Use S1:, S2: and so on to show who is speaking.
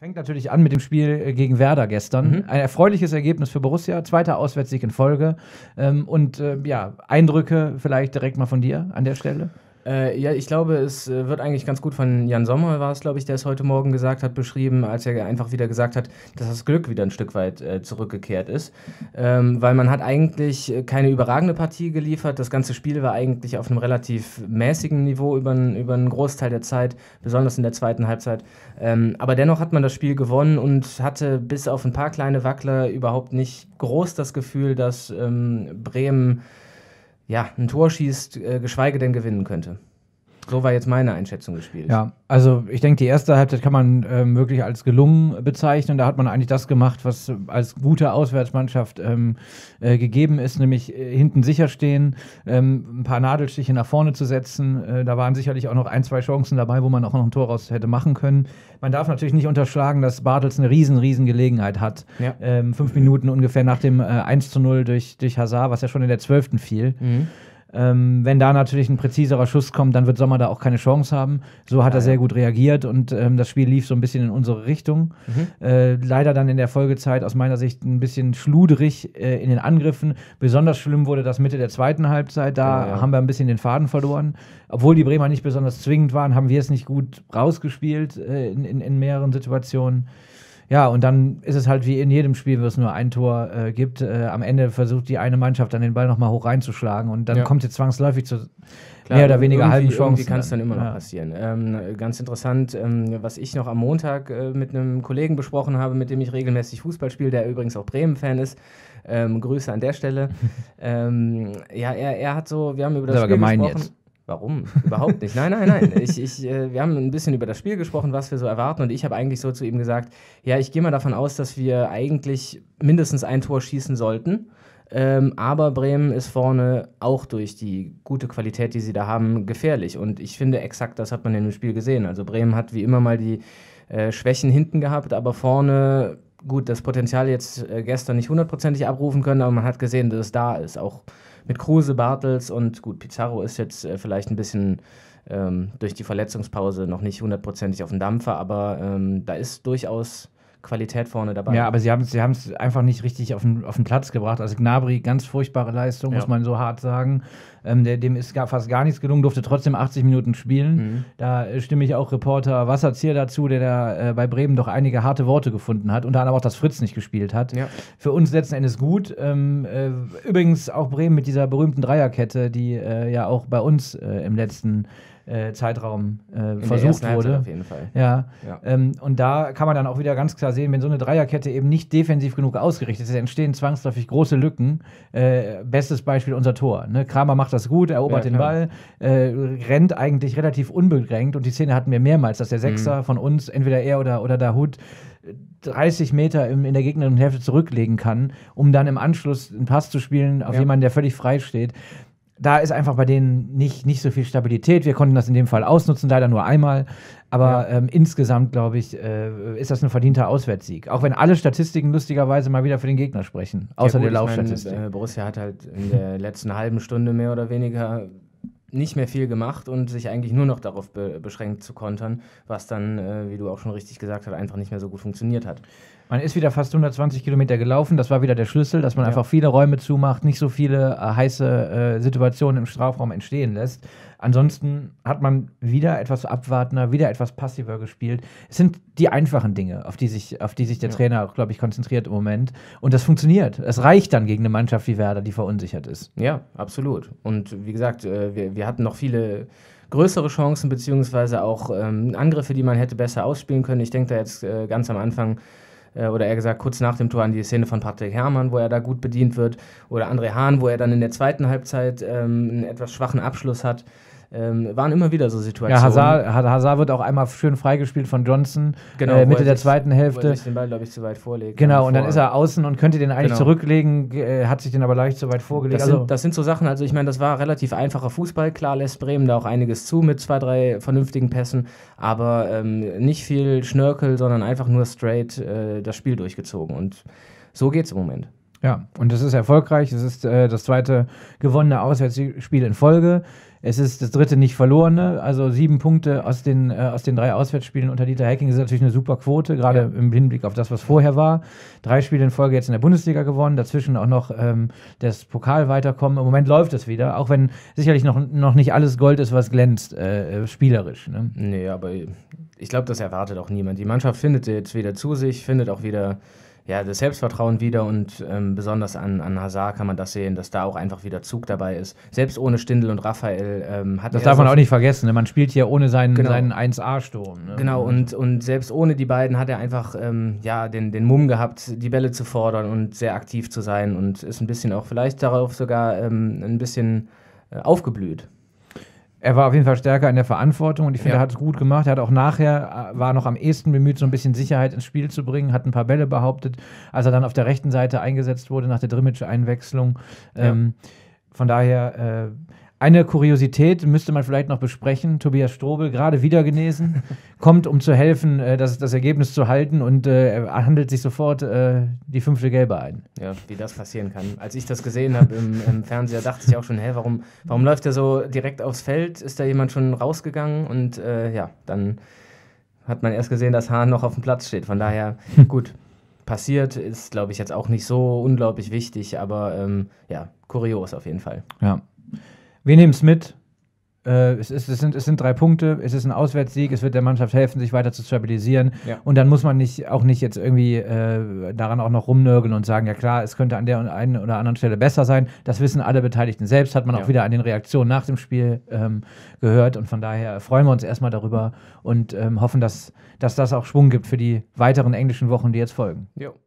S1: Fängt natürlich an mit dem Spiel gegen Werder gestern. Ein erfreuliches Ergebnis für Borussia, 2. Auswärtssieg in Folge. Eindrücke vielleicht direkt mal von dir an der Stelle?
S2: Ja, ich glaube, es wird eigentlich ganz gut von Jan Sommer, war es, glaube ich, der es heute Morgen gesagt hat, beschrieben, als er einfach wieder gesagt hat, dass das Glück wieder ein Stück weit zurückgekehrt ist. Weil man hat eigentlich keine überragende Partie geliefert. Das ganze Spiel war eigentlich auf einem relativ mäßigen Niveau über einen Großteil der Zeit, besonders in der zweiten Halbzeit. Aber dennoch hat man das Spiel gewonnen und hatte bis auf ein paar kleine Wackler überhaupt nicht groß das Gefühl, dass Bremen ein Tor schießt, geschweige denn gewinnen könnte. So war jetzt meine Einschätzung des Spiels.
S1: Ja, also ich denke, die erste Halbzeit kann man wirklich als gelungen bezeichnen. Da hat man eigentlich das gemacht, was als gute Auswärtsmannschaft gegeben ist, nämlich hinten sicher stehen, ein paar Nadelstiche nach vorne zu setzen. Da waren sicherlich auch noch 1, 2 Chancen dabei, wo man auch noch ein Tor raus hätte machen können. Man darf natürlich nicht unterschlagen, dass Bartels eine riesen Gelegenheit hat. Ja. 5 Minuten ungefähr nach dem 1:0 durch Hazard, was ja schon in der 12. fiel. Wenn da natürlich ein präziserer Schuss kommt, dann wird Sommer da auch keine Chance haben. So hat er sehr gut reagiert und das Spiel lief so ein bisschen in unsere Richtung. Leider dann in der Folgezeit aus meiner Sicht ein bisschen schluderig in den Angriffen. Besonders schlimm wurde das Mitte der zweiten Halbzeit. Da haben wir ein bisschen den Faden verloren. Obwohl die Bremer nicht besonders zwingend waren, haben wir es nicht gut rausgespielt in mehreren Situationen. Ja, und dann ist es halt wie in jedem Spiel, wo es nur ein Tor gibt. Am Ende versucht die eine Mannschaft dann den Ball nochmal hoch reinzuschlagen und dann kommt sie zwangsläufig zu mehr oder weniger halben Chancen.
S2: Irgendwie kann es dann immer noch passieren. Ganz interessant, was ich noch am Montag mit einem Kollegen besprochen habe, mit dem ich regelmäßig Fußball spiele, der übrigens auch Bremen-Fan ist. Grüße an der Stelle. Er hat so, wir haben über das Spiel gesprochen. Jetzt. Warum? Überhaupt nicht. Nein. Wir haben ein bisschen über das Spiel gesprochen, was wir so erwarten. Und ich habe eigentlich so zu ihm gesagt, ja, ich gehe mal davon aus, dass wir eigentlich mindestens ein Tor schießen sollten. Aber Bremen ist vorne auch durch die gute Qualität, die sie da haben, gefährlich. Und ich finde, exakt das hat man in dem Spiel gesehen. Also Bremen hat wie immer mal die Schwächen hinten gehabt, aber vorne, gut, das Potenzial jetzt gestern nicht 100%ig abrufen können, aber man hat gesehen, dass es da ist. Auch mit Kruse, Bartels und gut, Pizarro ist jetzt vielleicht ein bisschen durch die Verletzungspause noch nicht 100%ig auf dem Dampfer, aber da ist durchaus Qualität vorne dabei.
S1: Ja, aber sie haben es einfach nicht richtig auf den Platz gebracht. Also Gnabry, ganz furchtbare Leistung, muss man so hart sagen. Dem ist fast gar nichts gelungen, durfte trotzdem 80 Minuten spielen. Da stimme ich auch Reporter Wasserzier dazu, der da bei Bremen doch einige harte Worte gefunden hat. Unter anderem auch, dass Fritz nicht gespielt hat. Ja. Für uns letzten Endes gut. Übrigens auch Bremen mit dieser berühmten Dreierkette, die ja auch bei uns im letzten Zeitraum versucht wurde.
S2: Auf jeden Fall.
S1: Ja. Und da kann man dann auch wieder ganz klar sehen, wenn so eine Dreierkette eben nicht defensiv genug ausgerichtet ist, entstehen zwangsläufig große Lücken. Bestes Beispiel unser Tor. Ne? Kramer macht das gut, erobert den Ball, rennt eigentlich relativ unbegrenzt und die Szene hatten wir mehrmals, dass der Sechser von uns, entweder er oder Dahoud, 30 Meter in der gegnerischen Hälfte zurücklegen kann, um dann im Anschluss einen Pass zu spielen auf jemanden, der völlig frei steht. Da ist einfach bei denen nicht so viel Stabilität. Wir konnten das in dem Fall ausnutzen, leider nur einmal. Aber insgesamt, glaube ich, ist das ein verdienter Auswärtssieg. Auch wenn alle Statistiken lustigerweise mal wieder für den Gegner sprechen. Außer der Laufstatistik.
S2: Borussia hat halt in der letzten halben Stunde mehr oder weniger nicht mehr viel gemacht und sich eigentlich nur noch darauf beschränkt zu kontern, was dann, wie du auch schon richtig gesagt hast, einfach nicht mehr so gut funktioniert hat.
S1: Man ist wieder fast 120 Kilometer gelaufen. Das war wieder der Schlüssel, dass man einfach viele Räume zumacht, nicht so viele heiße Situationen im Strafraum entstehen lässt. Ansonsten hat man wieder etwas abwartender, wieder etwas passiver gespielt. Es sind die einfachen Dinge, auf die sich der Trainer auch, glaube ich, konzentriert im Moment. Und das funktioniert. Es reicht dann gegen eine Mannschaft wie Werder, die verunsichert ist.
S2: Ja, absolut. Und wie gesagt, wir hatten noch viele größere Chancen, beziehungsweise auch Angriffe, die man hätte besser ausspielen können. Ich denke da jetzt ganz am Anfang oder eher gesagt kurz nach dem Tor an die Szene von Patrick Herrmann, wo er da gut bedient wird, oder André Hahn, wo er dann in der zweiten Halbzeit einen etwas schwachen Abschluss hat. Waren immer wieder so Situationen.
S1: Ja, Hazard wird auch einmal schön freigespielt von Johnson, Mitte der zweiten Hälfte.
S2: Wo er sich den Ball, glaube ich, zu weit vorlegt.
S1: Genau, und dann ist er außen und könnte den eigentlich zurücklegen, hat sich den aber leicht zu weit vorgelegt.
S2: Das sind so Sachen, also ich meine, das war relativ einfacher Fußball. Klar lässt Bremen da auch einiges zu mit 2, 3 vernünftigen Pässen, aber nicht viel Schnörkel, sondern einfach nur straight das Spiel durchgezogen. Und so geht's im Moment.
S1: Ja, und das ist erfolgreich. Es ist das zweite gewonnene Auswärtsspiel in Folge. Es ist das dritte nicht verlorene, also 7 Punkte aus den 3 Auswärtsspielen unter Dieter Hecking ist natürlich eine super Quote, gerade im Hinblick auf das, was vorher war. 3 Spiele in Folge jetzt in der Bundesliga gewonnen, dazwischen auch noch das Pokal weiterkommen. Im Moment läuft es wieder, auch wenn sicherlich noch nicht alles Gold ist, was glänzt, spielerisch. Ne?
S2: Nee, aber ich glaube, das erwartet auch niemand. Die Mannschaft findet jetzt wieder zu sich, findet auch wieder das Selbstvertrauen wieder und besonders an Hazard kann man das sehen, dass da auch einfach wieder Zug dabei ist. Selbst ohne Stindl und Raphael hat
S1: das darf man auch nicht vergessen. Ne? Man spielt hier ohne seinen 1A-Sturm. Ne?
S2: Genau, und selbst ohne die beiden hat er einfach den Mumm gehabt, die Bälle zu fordern und sehr aktiv zu sein und ist ein bisschen auch vielleicht darauf sogar ein bisschen aufgeblüht.
S1: Er war auf jeden Fall stärker in der Verantwortung und ich finde, er hat es gut gemacht. Er hat auch nachher, war noch am ehesten bemüht, so ein bisschen Sicherheit ins Spiel zu bringen, hat ein paar Bälle behauptet, als er dann auf der rechten Seite eingesetzt wurde nach der Drimmitsch-Einwechslung. Von daher, eine Kuriosität müsste man vielleicht noch besprechen. Tobias Strobel, gerade wieder genesen, kommt, um zu helfen, das Ergebnis zu halten und er handelt sich sofort die 5. Gelbe ein. Ja,
S2: wie das passieren kann. Als ich das gesehen habe im Fernseher, dachte ich auch schon, warum läuft er so direkt aufs Feld? Ist da jemand schon rausgegangen? Und dann hat man erst gesehen, dass Hahn noch auf dem Platz steht. Von daher, gut, passiert, ist, glaube ich, jetzt auch nicht so unglaublich wichtig, aber kurios auf jeden Fall.
S1: Ja. Wir nehmen es mit. Es sind 3 Punkte. Es ist ein Auswärtssieg. Es wird der Mannschaft helfen, sich weiter zu stabilisieren. Ja. Und dann muss man nicht jetzt irgendwie daran auch noch rumnörgeln und sagen, ja klar, es könnte an der einen oder anderen Stelle besser sein. Das wissen alle Beteiligten selbst. Hat man auch wieder an den Reaktionen nach dem Spiel gehört. Und von daher freuen wir uns erstmal darüber und hoffen, dass das auch Schwung gibt für die weiteren englischen Wochen, die jetzt folgen. Jo.